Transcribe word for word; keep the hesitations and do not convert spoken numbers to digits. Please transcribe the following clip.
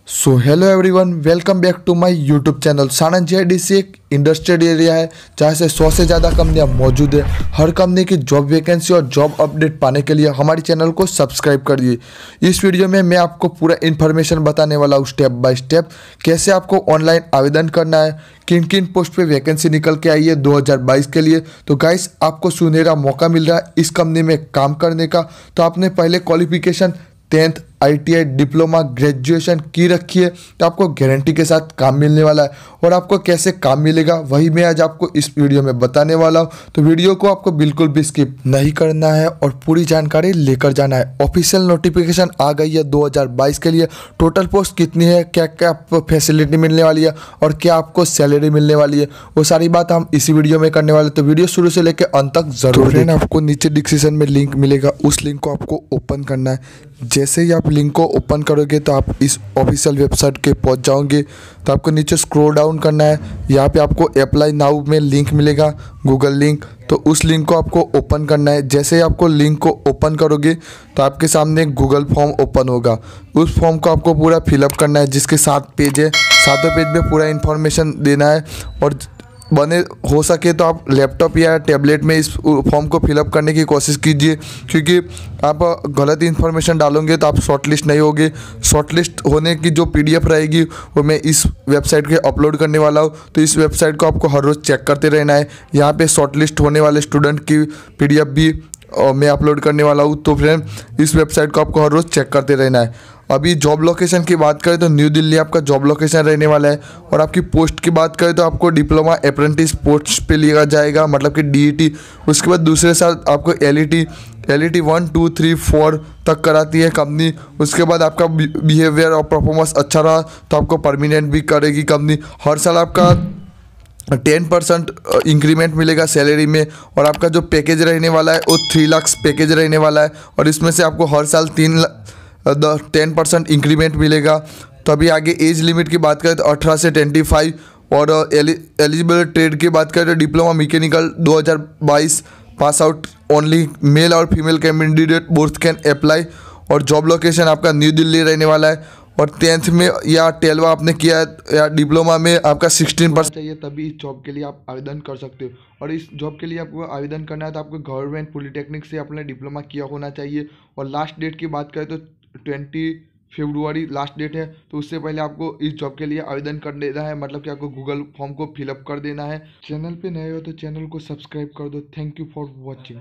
So hello everyone, welcome back to my YouTube channel. Sanand GIDC एक industrial area है जहाँ से सौ से ज़्यादा कंपनियाँ मौजूद है। हर कंपनी की जॉब वैकेंसी और जॉब अपडेट पाने के लिए हमारे चैनल को सब्सक्राइब कर दिए। इस वीडियो में मैं आपको पूरा इन्फॉर्मेशन बताने वाला हूँ स्टेप बाय स्टेप, कैसे आपको ऑनलाइन आवेदन करना है, किन किन पोस्ट पे वैकेंसी निकल के आई है दो हज़ार बाईस के लिए। तो गाइस, आपको सुनहरा मौका मिल रहा है इस कंपनी में काम करने का। तो आपने पहले qualification tenth ITI diploma graduation की रखी है तो आपको गारंटी के साथ काम मिलने वाला है। और आपको कैसे काम मिलेगा वही मैं आज आपको इस वीडियो में बताने वाला हूँ। तो वीडियो को आपको बिल्कुल भी स्किप नहीं करना है और पूरी जानकारी लेकर जाना है। ऑफिशियल नोटिफिकेशन आ गई है दो हज़ार बाईस के लिए। टोटल पोस्ट कितनी है, क्या क्या आपको फैसिलिटी मिलने वाली है और क्या आपको सैलरी मिलने वाली है, वो सारी बात हम इसी वीडियो में करने वाले। तो वीडियो शुरू से लेकर अंत तक जरूर देखें। आपको नीचे डिस्क्रिप्शन में लिंक मिलेगा, उस लिंक को आपको ओपन करना है। जैसे ही आप लिंक को ओपन करोगे तो आप इस ऑफिशियल वेबसाइट के पहुंच जाओगे। तो आपको नीचे स्क्रॉल डाउन करना है, यहाँ पे आपको अप्लाई नाउ में लिंक मिलेगा, गूगल लिंक। तो उस लिंक को आपको ओपन करना है। जैसे ही आपको लिंक को ओपन करोगे तो आपके सामने एक गूगल फॉर्म ओपन होगा। उस फॉर्म को आपको पूरा फिलअप करना है, जिसके सात पेज है। सातों पेज में पूरा इन्फॉर्मेशन देना है और बने हो सके तो आप लैपटॉप या टैबलेट में इस फॉर्म को फिलअप करने की कोशिश कीजिए, क्योंकि आप गलत इन्फॉर्मेशन डालोगे तो आप शॉर्टलिस्ट नहीं होगे। शॉर्टलिस्ट होने की जो पीडीएफ रहेगी वो मैं इस वेबसाइट के अपलोड करने वाला हूँ। तो इस वेबसाइट को आपको हर रोज़ चेक करते रहना है। यहाँ पे शॉर्टलिस्ट होने वाले स्टूडेंट की पीडीएफ भी और मैं अपलोड करने वाला हूँ। तो फ्रेंड, इस वेबसाइट को आपको हर रोज़ चेक करते रहना है। अभी जॉब लोकेशन की बात करें तो न्यू दिल्ली आपका जॉब लोकेशन रहने वाला है। और आपकी पोस्ट की बात करें तो आपको डिप्लोमा अप्रेंटिस पोस्ट पे लिया जाएगा, मतलब कि डीईटी। उसके बाद दूसरे साल आपको LET LET one two three four तक कराती है कंपनी। उसके बाद आपका बिहेवियर और परफॉर्मेंस अच्छा रहा तो आपको परमानेंट भी करेगी कंपनी। हर साल आपका टेन परसेंट इंक्रीमेंट मिलेगा सैलरी में। और आपका जो पैकेज रहने वाला है वो थ्री लाख पैकेज रहने वाला है। और इसमें से आपको हर साल तीन टेन परसेंट इंक्रीमेंट मिलेगा। तो अभी आगे एज लिमिट की बात करें तो अठारह से ट्वेंटी फाइव। और एलिजिबल ट्रेड की बात करें तो डिप्लोमा मैकेनिकल दो हज़ार बाईस पास आउट ओनली मेल और female candidate both can apply. और जॉब लोकेशन आपका न्यू दिल्ली रहने वाला है। और टेंथ में या ट्वेल्वा आपने किया है या डिप्लोमा में आपका सिक्सटीन परसेंट चाहिए, तभी इस जॉब के लिए आप आवेदन कर सकते हो। और इस जॉब के लिए आपको आवेदन करना है तो आपको गवर्नमेंट पॉलिटेक्निक से आपने डिप्लोमा किया होना चाहिए। और लास्ट डेट की बात करें तो ट्वेंटी फरवरी लास्ट डेट है। तो उससे पहले आपको इस जॉब के लिए आवेदन कर देना है, मतलब कि आपको गूगल फॉर्म को फिलअप कर देना है। चैनल पे नए हो तो चैनल को सब्सक्राइब कर दो। Thank you for watching.